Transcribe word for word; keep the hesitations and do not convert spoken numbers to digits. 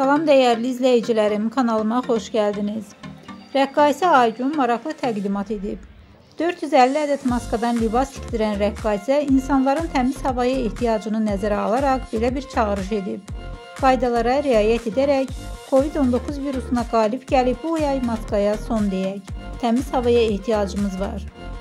Salam dəyərli izləyicilərim, kanalıma xoş gəldiniz. Rəqqasə Aygün maraqlı təqdimat edib. dörd yüz əlli ədəd maskadan libas tikdirən rəqqasə insanların təmiz havaya ehtiyacını nəzərə alaraq belə bir çağırış edib. Qaydalara riayət edərək Covid on doqquz virusuna qalib gəlib bu yay maskaya son deyək. Təmiz havaya ehtiyacımız var.